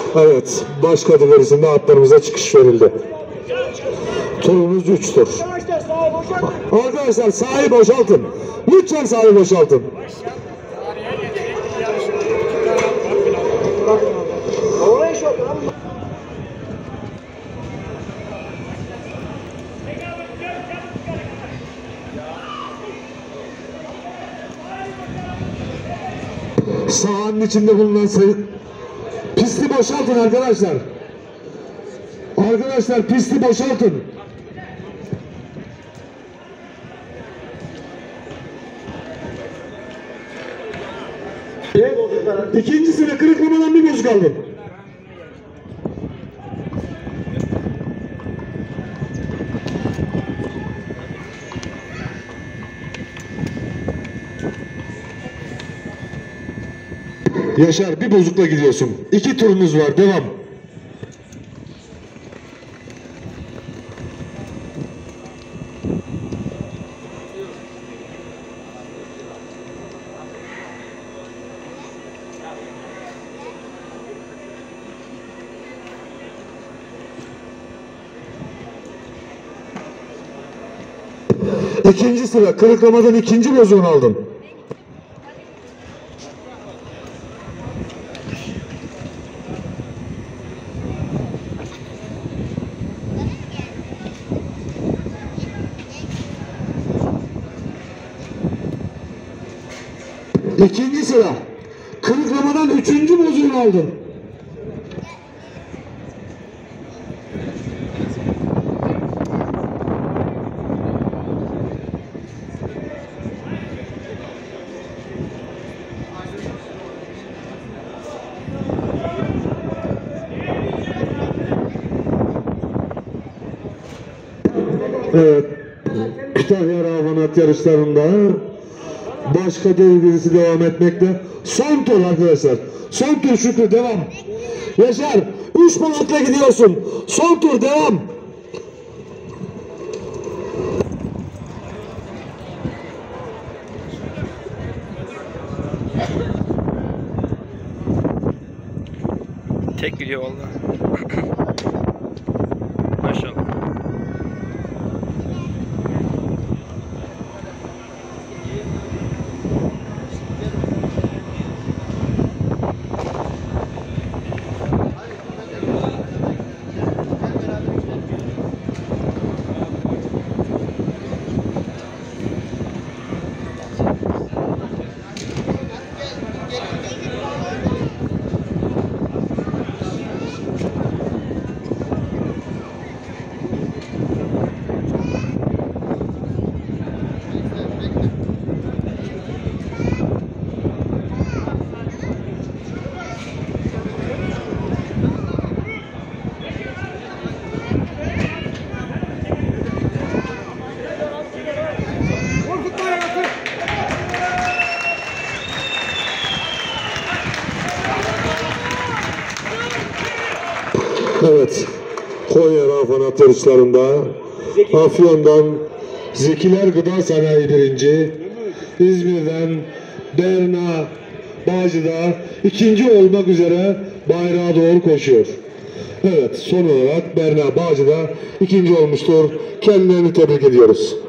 Evet, baş kategorisinde atlarımıza çıkış verildi. Turumuz 3 tur. Arkadaşlar sahayı boşaltın. Lütfen sahayı boşaltın. Sahanın içinde bulunan sayı... Pisti boşaltın arkadaşlar. Arkadaşlar pisti boşaltın. İkincisine kırıklamadan bir bozuk aldım. Yaşar bir bozukla gidiyorsun. 2 turunuz var. Devam. İkinci sıra kırıklamadan ikinci bozuğunu aldım. İkinci sıra kırıklamadan üçüncü bozuğunu aldım. Evet, Kütahya Ravanat yarışlarında baş kategorisi devam etmekte. Son tur arkadaşlar. Son tur Şükrü devam. Yaşar 3 balatla gidiyorsun. Son tur devam. Tek gidiyor vallahi. Maşallah. Evet, Konya Ravanat yarışlarında Afyon'dan Zekiler Gıda Sanayi birinci, İzmir'den Berna Bağcı'da ikinci olmak üzere bayrağa doğru koşuyor. Evet, son olarak Berna Bağcı'da ikinci olmuştur. Kendilerini tebrik ediyoruz.